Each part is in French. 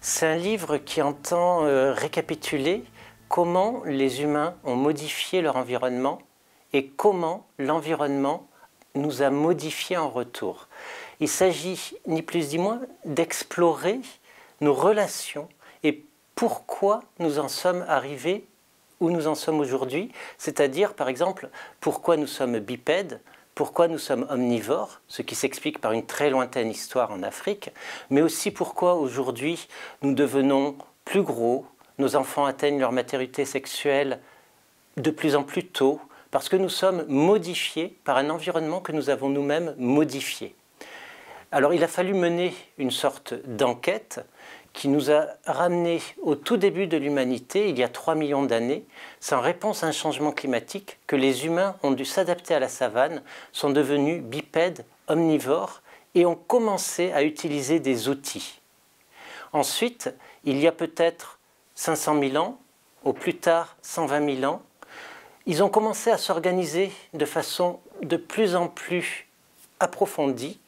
C'est un livre qui entend récapituler comment les humains ont modifié leur environnement et comment l'environnement nous a modifiés en retour. Il s'agit, ni plus ni moins, d'explorer nos relations et pourquoi nous en sommes arrivés où nous en sommes aujourd'hui, c'est-à-dire, par exemple, pourquoi nous sommes bipèdes, pourquoi nous sommes omnivores, ce qui s'explique par une très lointaine histoire en Afrique, mais aussi pourquoi aujourd'hui nous devenons plus gros, nos enfants atteignent leur maturité sexuelle de plus en plus tôt, parce que nous sommes modifiés par un environnement que nous avons nous-mêmes modifié. Alors il a fallu mener une sorte d'enquête qui nous a ramenés au tout début de l'humanité, il y a 3 millions d'années. C'est en réponse à un changement climatique que les humains ont dû s'adapter à la savane, sont devenus bipèdes, omnivores, et ont commencé à utiliser des outils. Ensuite, il y a peut-être 500 000 ans, au plus tard 120 000 ans, ils ont commencé à s'organiser de façon de plus en plus approfondie,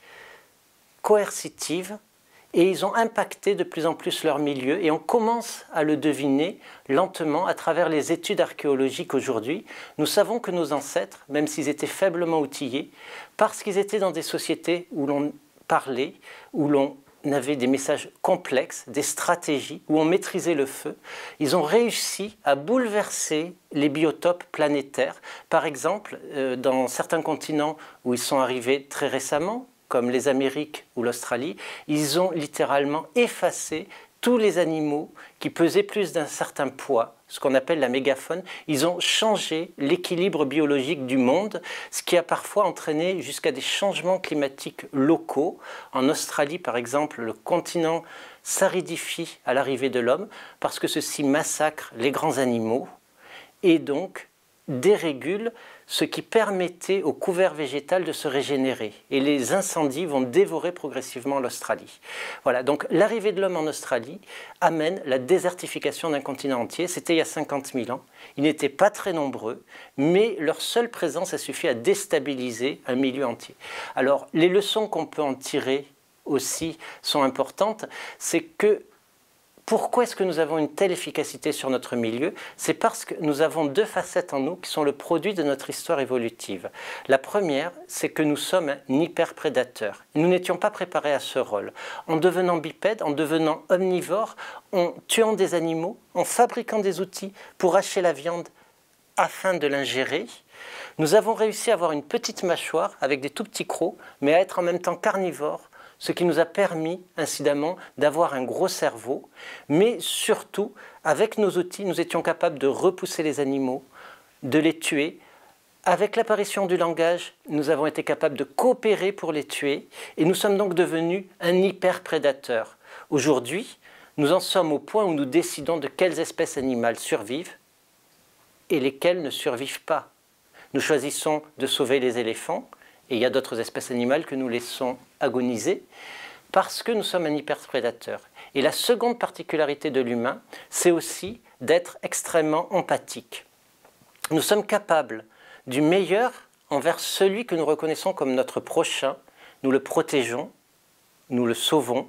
coercitive, et ils ont impacté de plus en plus leur milieu, et on commence à le deviner lentement à travers les études archéologiques aujourd'hui. Nous savons que nos ancêtres, même s'ils étaient faiblement outillés, parce qu'ils étaient dans des sociétés où l'on parlait, où l'on avait des messages complexes, des stratégies, où on maîtrisait le feu, ils ont réussi à bouleverser les biotopes planétaires. Par exemple, dans certains continents où ils sont arrivés très récemment, comme les Amériques ou l'Australie, ils ont littéralement effacé tous les animaux qui pesaient plus d'un certain poids, ce qu'on appelle la mégafaune. Ils ont changé l'équilibre biologique du monde, ce qui a parfois entraîné jusqu'à des changements climatiques locaux. En Australie, par exemple, le continent s'aridifie à l'arrivée de l'homme parce que ceci massacre les grands animaux et donc dérégule ce qui permettait au couvert végétal de se régénérer. Et les incendies vont dévorer progressivement l'Australie. Voilà, donc l'arrivée de l'homme en Australie amène la désertification d'un continent entier. C'était il y a 50 000 ans. Ils n'étaient pas très nombreux, mais leur seule présence a suffi à déstabiliser un milieu entier. Alors, les leçons qu'on peut en tirer aussi sont importantes. C'est que pourquoi est-ce que nous avons une telle efficacité sur notre milieu? C'est parce que nous avons deux facettes en nous qui sont le produit de notre histoire évolutive. La première, c'est que nous sommes un hyperprédateur. Nous n'étions pas préparés à ce rôle. En devenant bipèdes, en devenant omnivores, en tuant des animaux, en fabriquant des outils pour hacher la viande afin de l'ingérer, nous avons réussi à avoir une petite mâchoire avec des tout petits crocs, mais à être en même temps carnivores, ce qui nous a permis, incidemment, d'avoir un gros cerveau. Mais surtout, avec nos outils, nous étions capables de repousser les animaux, de les tuer. Avec l'apparition du langage, nous avons été capables de coopérer pour les tuer. Et nous sommes donc devenus un hyperprédateur. Aujourd'hui, nous en sommes au point où nous décidons de quelles espèces animales survivent et lesquelles ne survivent pas. Nous choisissons de sauver les éléphants, et il y a d'autres espèces animales que nous laissons agoniser, parce que nous sommes un hyperprédateur. Et la seconde particularité de l'humain, c'est aussi d'être extrêmement empathique. Nous sommes capables du meilleur envers celui que nous reconnaissons comme notre prochain, nous le protégeons, nous le sauvons,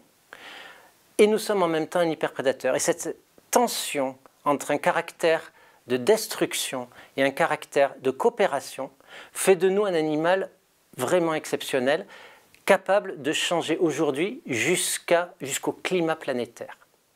et nous sommes en même temps un hyperprédateur. Et cette tension entre un caractère de destruction et un caractère de coopération fait de nous un animal vraiment exceptionnel, capable de changer aujourd'hui jusqu'au climat planétaire.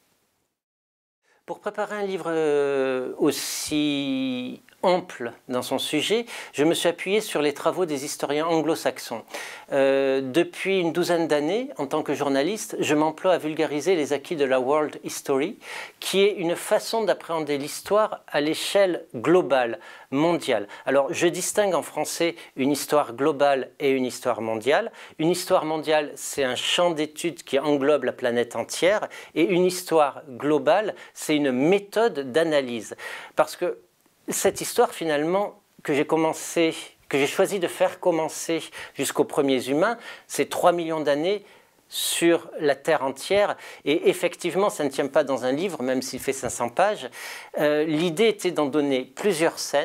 Pour préparer un livre aussi ample dans son sujet, je me suis appuyé sur les travaux des historiens anglo-saxons. Depuis une douzaine d'années, en tant que journaliste, je m'emploie à vulgariser les acquis de la World History, qui est une façon d'appréhender l'histoire à l'échelle globale, mondiale. Alors, je distingue en français une histoire globale et une histoire mondiale. Une histoire mondiale, c'est un champ d'études qui englobe la planète entière, et une histoire globale, c'est une méthode d'analyse. Parce que cette histoire, finalement, que j'ai choisi de faire commencer jusqu'aux premiers humains, c'est 3 millions d'années sur la Terre entière. Et effectivement, ça ne tient pas dans un livre, même s'il fait 500 pages. L'idée était d'en donner plusieurs scènes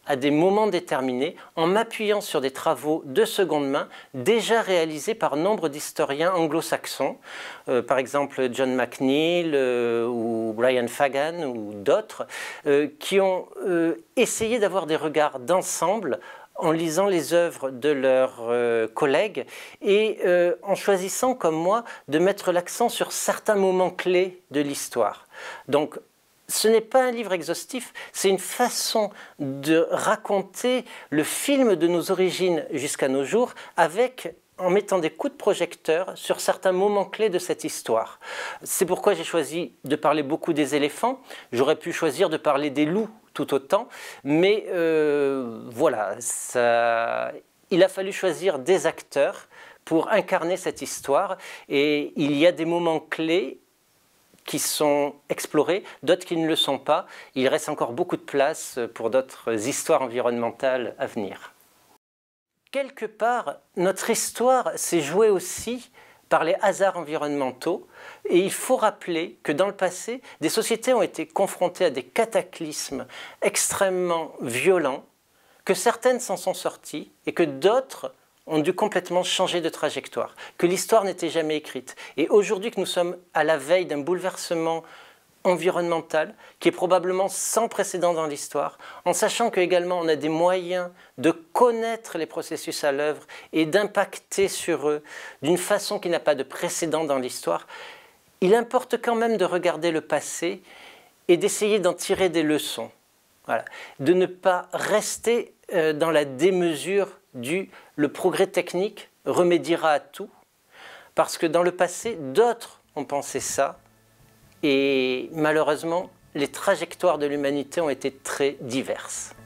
à des moments déterminés en m'appuyant sur des travaux de seconde main déjà réalisés par nombre d'historiens anglo-saxons, par exemple John McNeill ou Brian Fagan ou d'autres, qui ont essayé d'avoir des regards d'ensemble en lisant les œuvres de leurs collègues et en choisissant, comme moi, de mettre l'accent sur certains moments clés de l'histoire. Donc, ce n'est pas un livre exhaustif, c'est une façon de raconter le film de nos origines jusqu'à nos jours en mettant des coups de projecteur sur certains moments clés de cette histoire. C'est pourquoi j'ai choisi de parler beaucoup des éléphants. J'aurais pu choisir de parler des loups tout autant, mais voilà, il a fallu choisir des acteurs pour incarner cette histoire et il y a des moments clés qui sont explorés, d'autres qui ne le sont pas. Il reste encore beaucoup de place pour d'autres histoires environnementales à venir. Quelque part, notre histoire s'est jouée aussi par les hasards environnementaux et il faut rappeler que dans le passé, des sociétés ont été confrontées à des cataclysmes extrêmement violents, que certaines s'en sont sorties et que d'autres ont dû complètement changer de trajectoire, que l'histoire n'était jamais écrite. Et aujourd'hui que nous sommes à la veille d'un bouleversement environnemental qui est probablement sans précédent dans l'histoire, en sachant qu'également on a des moyens de connaître les processus à l'œuvre et d'impacter sur eux d'une façon qui n'a pas de précédent dans l'histoire, il importe quand même de regarder le passé et d'essayer d'en tirer des leçons. Voilà. De ne pas rester dans la démesure le progrès technique remédiera à tout, parce que dans le passé, d'autres ont pensé ça, et malheureusement, les trajectoires de l'humanité ont été très diverses.